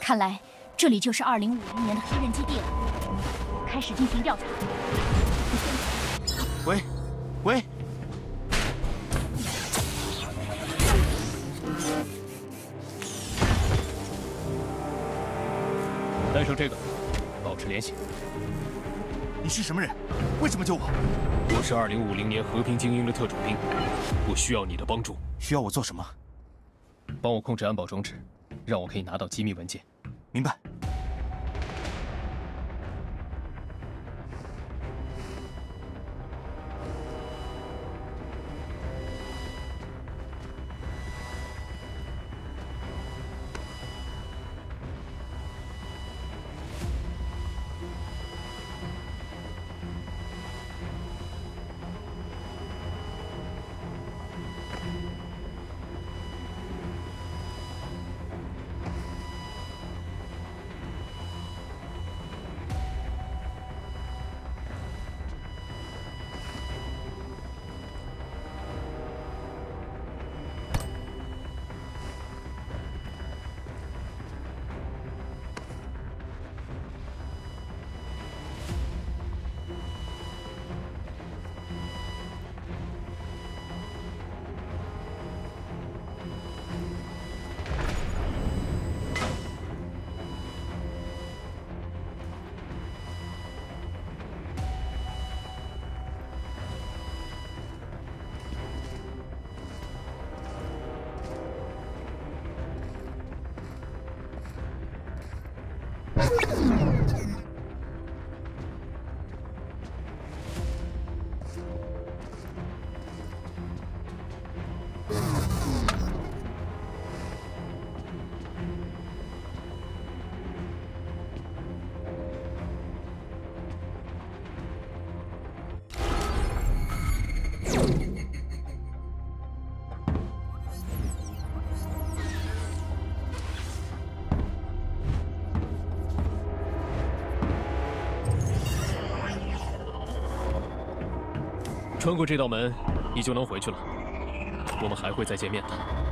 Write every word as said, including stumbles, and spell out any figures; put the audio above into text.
看来这里就是二零五零年的黑刃基地了。开始进行调查。 喂，喂。 带上这个，保持联系。 你是什么人？为什么救我？ 我是二零五零年和平精英的特种兵，我需要你的帮助。 需要我做什么？ 帮我控制安保装置，让我可以拿到机密文件。 明白。 穿过这道门，你就能回去了。我们还会再见面的。